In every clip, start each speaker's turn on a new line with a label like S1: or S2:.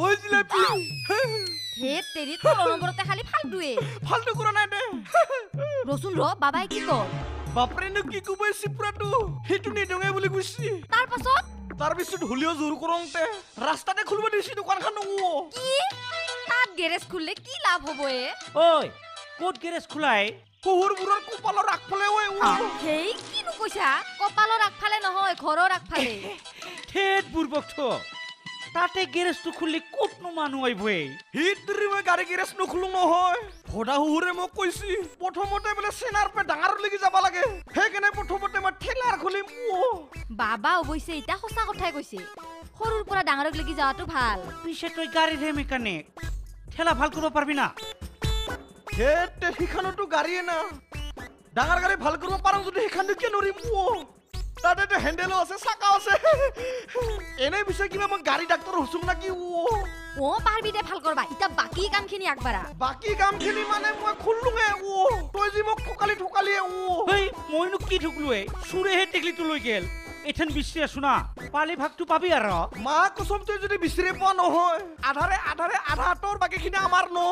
S1: ওই জিলাপি
S2: হে তেরি তোর নম্বরতে খালি ফালতুয়ে
S1: ফালতু কৰা নাই দে
S2: রসুন র বাবাই কি কর
S1: বাপৰেনো কি কবাইছি পুৰাটো সেইটো নিদঙে বুলি কৈছি
S2: তার পাছত
S1: তাৰ পিছত হুলিও জোৰ কৰংতে ৰাস্তাতে খুলিব দিছি দোকানখন
S2: কি তাত গ্যারেজ খুললে কি লাভ হবো এ
S3: ওই কোট গ্যারেজ খোলাই
S1: শহুৰবোৰৰ কপালৰ আগফালে
S2: হেই কি নু কইছা কপালৰ আগফালে নহয় ঘৰৰ আগফালে
S3: ঠেট বুৰবক তাতে গ্যারেজটো খুলি কোটনো মানুহ আইবই
S1: হিতৰি মই গাড়ী গেৰেজ নখুলো নহয় ভদা শহুৰে মোক কৈছি প্ৰথমতে বোলে চেনাৰ পে ডাঙৰ লাগি যাব লাগে সেইকাৰণে প্ৰথমতে মই ঠেলাৰ খুলিম
S2: বাবা অৱশ্যে এটা সঁচা কথাই কৈছে সৰুৰ পৰা ডাঙৰক লাগি যাওয়াটো ভাল
S3: পিছে তই গাড়ীৰ মেকানিক ঠেলা ভাল কৰিব পারবি না
S1: হেতে সিখানতো গাড়ীয়ে না ডাঙৰ গাড়ী ভাল কৰিব পাৰোঁ যদি সিখানটো কিয় নৰিম তাতে হেণ্ডেলো আছে চাকাও আছে এনে বিষয় কিবা মই গাড়ী ডাক্তৰ হুচুং নাকি
S2: ও পারবি দে ভাল করবা ইটা বাকি কামখিনি আগবাড়া
S1: বাকি কামখিনি মানে মই খুললুঙে তই যি মোক ঠকালি
S3: হেই মইনো কি ঠুকলুৱে সুৰেহে টেকলিটো লৈ গেল এথেন বিচাৰি আছো না পালি ভাগটো পাবি আৰু
S1: মা কসম তই যদি বিচাৰি পোৱা নহয় আধাৰে আধা তোৰ বাকিখিনি আমাৰ ন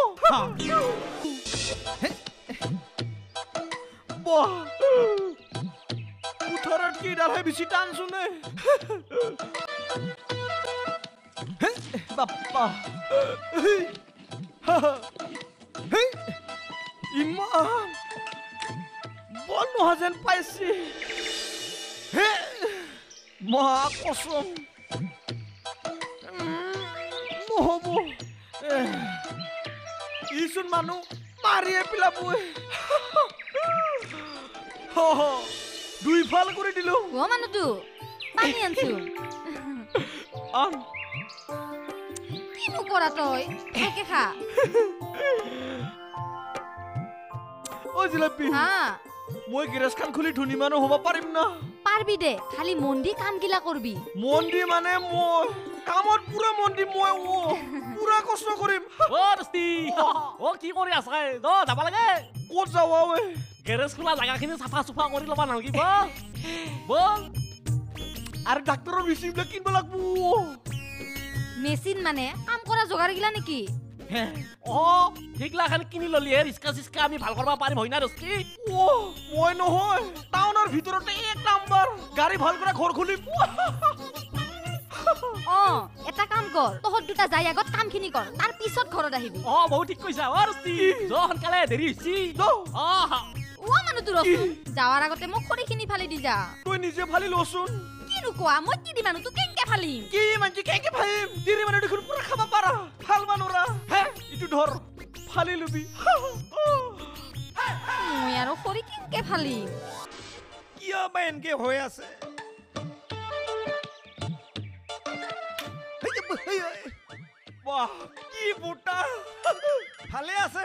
S1: উঠৰত কি ডালহে বেছি টানছোনে বাপ্পা ইমান বল নোহোৱা যেন পাইছি মা কসম নহব ইচোন মানুহ মাৰিয়ে পেলাবই দুই ফাল কৰি দিলো
S2: ও মানুহটো পানী আনছো
S1: আন
S2: কিনো কৰা তই একে খা
S1: ও জিলাপি
S2: হা
S1: মই গেৰেজখন খুলি ধুনি মানুহ হ'ব পাৰিম না
S2: পারবি দে খালি মন দি কাম গিলা করবি
S1: মন্দি মানে মই কামত পুৰা মন্দি মই পুৰা কষ্ট কৰিম
S4: ও দস্তি ও কি কৰি আছা যাব লাগে
S1: ক'ত যাওঁ
S4: গেৰেজ খোলা জাগাখিনি চাফা চুফা কৰি ল'বা নালাগিব বল
S1: আৰু ডাক্তৰৰ মেচিনবিলাক কিনিব লাগিব
S2: মেচিন মানে কাম কৰা জোগাৰ গিলা নেকি
S4: অ ঠিকলা খান কিনি ললি ৰিস্কা চিস্কা আমি ভাল কৰিব পাৰিম হয় না দস্তি
S1: মই নহয় টাউনৰ ভিতৰতে এক নম্বৰ গাড়ী ভাল কৰা ঘৰ খুলিম
S2: এটা কাম কৰ তহত দুটা যাই আগত কামখিনি কৰ তাৰ পিছত ঘৰত আহিবি
S4: বহুত ঠিক কৈছা দস্তি সোনকালে দেৰি হৈছে
S2: মানুহটো ৰচোন যাৱাৰ আগতে মোক খৰিখিনি ফালি দি যা
S1: তই নিজে ফালি লচোন
S2: কিনো কোৱা মই কি দি মানুহটো কেনেকে ফালিম
S1: কি মানছি কেনেকে ফালিম তিৰি মানুহ দেখোন পুৰা খাব পাৰা ভাল মানুহৰা ইটো ধৰ ফালি লবি
S2: মই আৰু খৰি কেনেকে ফালিম
S1: কিয় বা এনেকে হৈ আছে বাহ কি বুটা ভালে আছে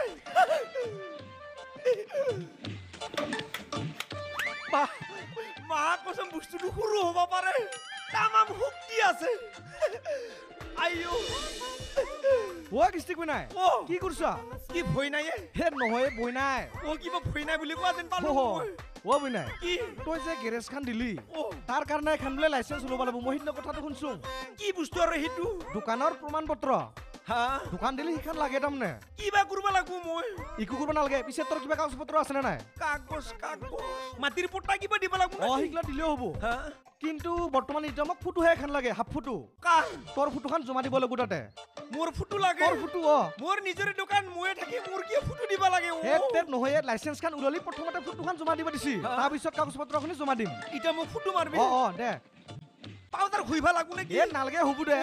S1: বাহ মা কসম বস্তুটো সৰু হ'ব পাৰে তামাম শক্তি আছে আইও কিস্তি কই নাই কি কৰিছা কি ভয় নাই হে নহয় ভয় নাই কিবা ভয় নাই বুলি কোৱা যেন পালো ভয় নাই কি তই যে গেৰেজ খান দিলি তাৰ কাৰণে এখন বোলে লাইচেন্স ল'ব লাগিব মই সিদিনা কথাটো শুনছো কি বস্তু আৰু সেইটো দোকানৰ প্ৰমাণ পত্ৰ দোকান দিলি সিখন লাগে তাৰমানে কিবা কৰিব লাগিব মই একো কৰিব নালাগে পিছে তোৰ কিবা কাগজ পত্ৰ আছে নে নাই কাগজ মাটিৰ পট্টা কিবা দিব লাগিব সিগলা দিলেও হ'ব কিন্তু বৰ্তমান এতিয়া মোক ফটোহে এখন লাগে হাফ ফটো তোৰ ফটোখন জমা দিব লাগিব তাতে মোৰ ফটো লাগে তোৰ ফটো মোৰ নিজৰে দোকান ময়ে থাকি মোৰ কি ফটো দিব লাগে তেত নহয় লাইসেন্স খান উললি প্ৰথমতে ফটোখন জমা দিব দিছি তাৰ পিছত কাগজ পত্ৰখিনি জমা দিম ইটা মোক ফটো মাৰবি দে পাউডাৰ খুইবা লাগব নেকি নালগে হ'ব দে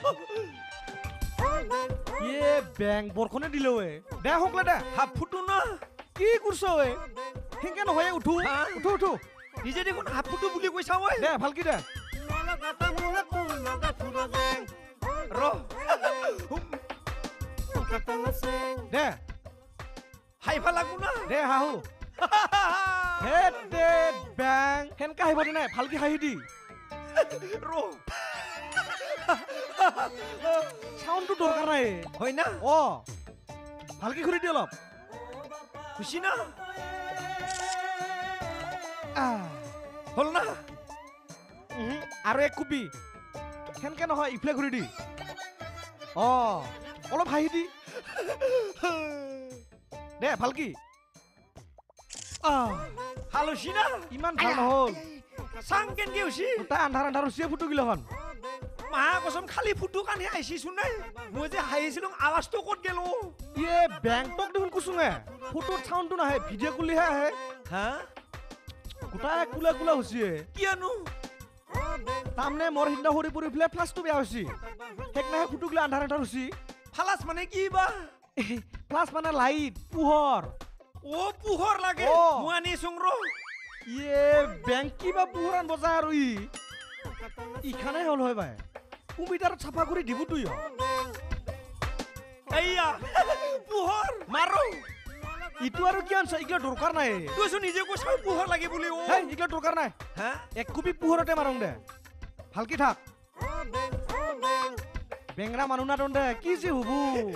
S1: বেংক বৰখনে দিলে দে হকলে দে হাফ ফটো না কি কৰছ হেংকে নহয় উঠো নিজে দেখোন হাফ ফটো বুলি কৈছা দে ভালকি দে দে হাইফা লাগবো না দে হাহু দে বেংক হেনকা হাইব দে নাই ভালকি হাঁহি দি সাউন্ডটো দৰকাৰ নাই হয় না ভালকে ঘূৰি দি অলপ খুশি না হল না আৰু এক কুপি সেনকে নহয় ইফালে ঘূৰি দি অলপ হাঁহি দি দে ভালকি
S3: ভাল হৈছি না
S1: ইমান ভাল নহ'ল
S3: চাং কেনকে হৈছি
S1: তাই আন্ধাৰ আন্ধাৰ হৈছি ফুটো গিলাখন
S3: মা কচম খালি ফুটো কানে আহিছিচোন নাই মই যে হাঁহিছিলো আৱাজটো ক'ত গেল
S1: ইয়ে বেংকক দেখোন কুচুঙে ফুটোত চাউণ্ডটো নাহে ভিডিঅ' কুলিহে আহে
S3: হা
S1: গোটাই কোলা কোলা হৈছে
S3: কিয়নো
S1: তাৰমানে মোৰ সিদিনা সৰি পৰি পেলাই ফ্লাছটো বেয়া হৈছে সেইকাৰণে ফুটো গিলা আন্ধাৰ আন্ধাৰ হৈছে
S3: ফালাচ মানে কি বা
S1: ফ্লাছ মানে লাইট পোহৰ
S3: অ পোহৰ লাগে
S1: অ।
S3: মই আনিছোং ৰ
S1: ইয়ে বেংক কিবা পোহৰ আনব যায় আৰু ইখানে হ'ল হয় বাই কম্পিউটাৰত চাফা কৰি দিব তুই
S3: এইয়া পোহৰ মাৰো
S1: ইটো আৰু কি আনছ ইগলা দৰকাৰ নাই
S3: তইচোন নিজে কৈছ পোহৰ লাগে বুলি অ
S1: হেই ইগলা দৰকাৰ নাই
S3: হা
S1: এক কপি পোহৰতে মাৰং দে ভালকি থাক বেংৰা মানুহ না দে কি যে হব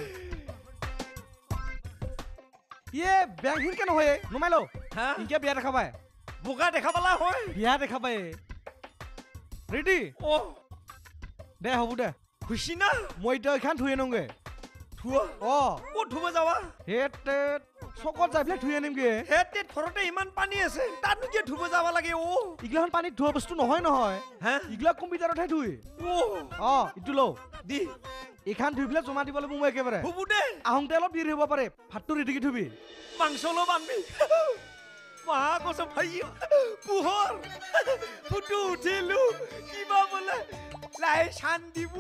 S1: ইয়ে বেংক হিনকে নহয় নুমাই ল
S3: হা
S1: ইনকে বিয়া দেখা পায়
S3: বোকা দেখা পালা হয়
S1: বিয়া দেখা পায় ৰেডি
S3: অ
S1: দে হ'ব দে
S3: খুচি না
S1: মই এতিয়া এইখান ধুই আনোগে
S3: ধুৱা ক'ত ধুব যাবা
S1: হেট চকত যাই পেলাই ধুই আনিমগে
S3: হে তে ঘৰতে ইমান পানী আছে তাতনো কিয় ধুব যাব লাগে অ
S1: ইগলাখন পানীত ধোৱা বস্তু নহয় নহয়
S3: হা
S1: ইগলা কম্পিউটাৰতহে ধুই
S3: অ
S1: ইটো লওঁ
S3: দি
S1: এইখান ধুই পেলাই জমা দিব লাগিব মই একেবাৰে
S3: হ'ব দে
S1: আহোঁতে অলপ দেৰি হ'ব পাৰে ভাতটো ৰেডিকে থবি
S3: মাংস অলপ আনবি মা কচম ভাই পোহৰ ফুটো উঠিলো কিবা বোলে লাই চান দিব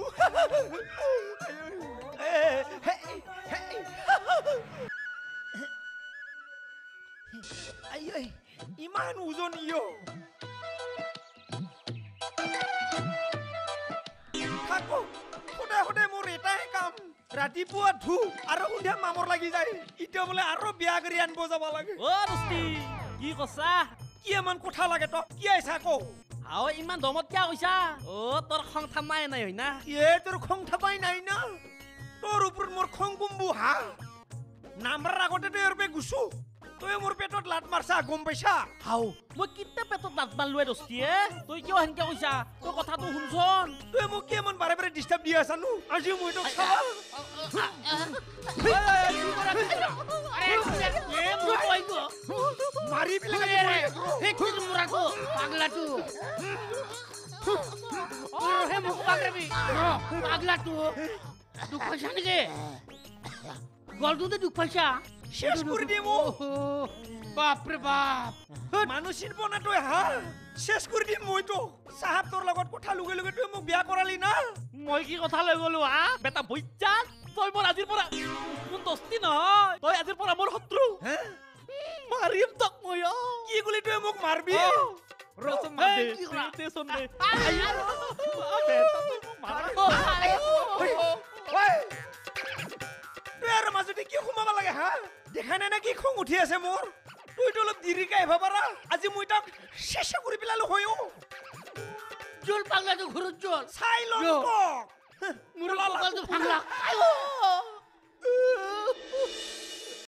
S3: ইমান ওজন ইয় থাকো সদায় সদায় মোৰ এটাই কাম ৰাতিপুৱা ধু আৰু সন্ধিয়া মামৰ লাগি যায় এতিয়া বোলে আৰু বিয়া কৰি আনিব যাব লাগে
S4: অ দস্তি কি কৈছা
S3: কি ইমান কথা লাগে তই কি আহিছা আকৌ
S4: আও ইমান দমত কিয় কৈছা অ তোৰ খং থামাই নাই হয় না
S3: তোৰ খং থাপাই নাই না তোৰ ওপৰত মোৰ খং কুম্বু হা নাম্বাৰ আগতে তই ইয়াৰ পৰা গুছো তই মোৰ পেটত লাট মাৰছা গম পাইছা
S4: হাও মই কিতা পেটত নাট মাৰলোৱে দস্তিয়ে তই কিয় সেনকে কৈছা তই কথাটো শুনছন
S3: তই মোক কি ইমান বাৰে বাৰে ডিষ্টাৰ্ব দি আছানো আজি মই তোক চাবা মাৰি পেলাই শেষ কৰি দিয়ে মোক
S5: বাপরে বাপ
S3: মানুহ চিনব না তই হা শেষ কৰি দিম মই তোক চাহাব তোৰ লগত কথা লগে লগে তই মোক বিয়া কৰালি না
S4: মই কি কথা লৈ গলো হা বেটা বৈজা তই মোৰ আজিৰ পৰা মোৰ দস্তি নহয় তই আজিৰ পৰা মোৰ শত্ৰু
S3: হে
S4: মাৰিম তক মই
S3: কি কলি তই মোক মাৰবি
S4: ৰচম দে চোন দে
S3: তই আৰু মাজতে কি সোমাব লাগে হা দেখা নাই না কি খং উঠি আছে মোৰ তইতো অলপ দেৰিকে আহিব পাৰা আজি মই তাক শেষ কৰি পেলালো হয়
S5: চল পাগলাটো ঘুরত চল
S3: চাই ল
S5: মুর কপাল তো ভাঙলা